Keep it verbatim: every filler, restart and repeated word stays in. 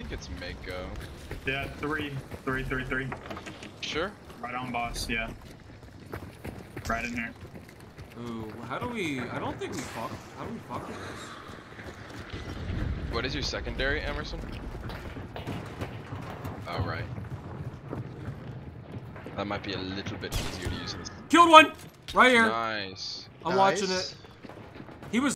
think it's Mako. Yeah, three, three, three, three. Sure. Right on, boss. Yeah. Right in here. Ooh, how do we? I don't think we fuck. How do we fuck with this? What is your secondary, Emerson? Oh, right. That might be a little bit easier to use in this. Killed one! Right here. Nice. I'm nice. watching it. He was